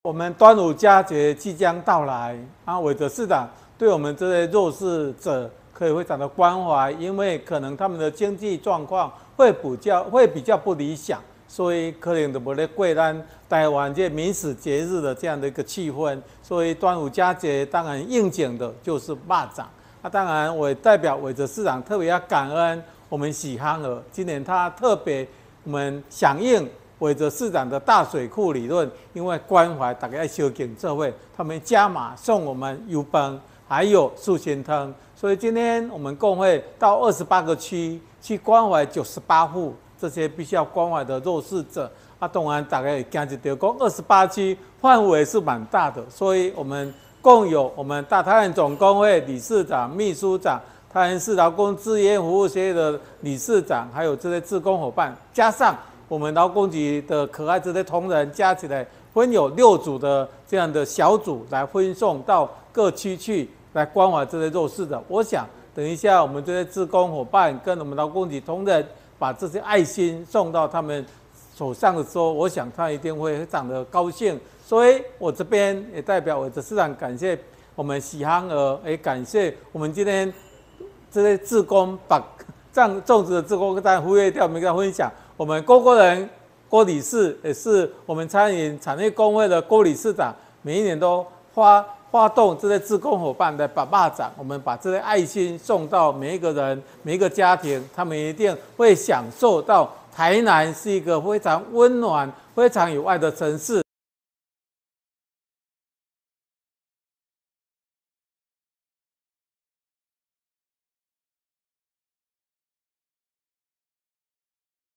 我们端午佳节即将到来啊，伟哲市长对我们这些弱势者可以非常的关怀，因为可能他们的经济状况会比较不理想，所以可能就不咧过咱台湾这民俗节日的这样的一个气氛。所以端午佳节当然应景的就是肉粽。那当然，我代表伟哲市长特别要感恩我们喜憨儿，今年他特别我们响应伟哲市长的大水库理论，因为关怀大家小景这位，他们加码送我们油饭，还有素心汤。所以今天我们共会到28个区去关怀98户这些必须要关怀的弱势者。啊，当然大家也惊一条，讲28区范围是蛮大的，所以我们共有我们大台湾总工会理事长、秘书长。台湾市劳工志愿服务协会的理事长，还有这些志工伙伴，加上我们劳工局的可爱这些同仁，加起来分有6组的这样的小组来分送到各区去，来关怀这些弱势的。我想等一下我们这些志工伙伴跟我们劳工局同仁把这些爱心送到他们手上的时候，我想他一定会非常的高兴。所以我这边也代表我的市长感谢我们喜憨儿，也感谢我们今天这些志工把种植的志工跟大家忽略掉，我们跟大家分享。我们郭人郭理事也是我们餐饮产业工会的郭理事长，每一年都发动这些志工伙伴来把肉粽，我们把这些爱心送到每一个人、每一个家庭，他们一定会享受到台南是一个非常温暖、非常有爱的城市。